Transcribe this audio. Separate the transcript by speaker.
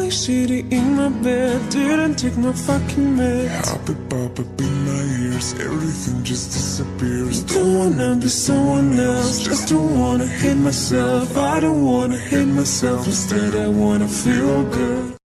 Speaker 1: shitty in my bed, didn't take my fucking meds.
Speaker 2: Pop up in my ears, everything just disappears.
Speaker 1: Don't wanna be someone else, just don't wanna hate myself. I don't wanna hate myself, instead I wanna feel good.